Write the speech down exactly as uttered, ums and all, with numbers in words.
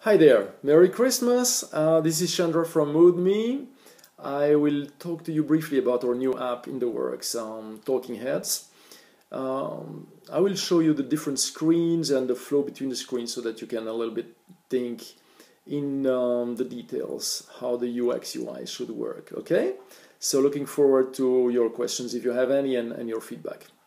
Hi there, Merry Christmas. Uh, this is Chandra from MoodMe. I will talk to you briefly about our new app in the works, um, Talking Heads. Um, I will show you the different screens and the flow between the screens so that you can a little bit think in um, the details how the U X U I should work, okay? So looking forward to your questions if you have any and, and your feedback.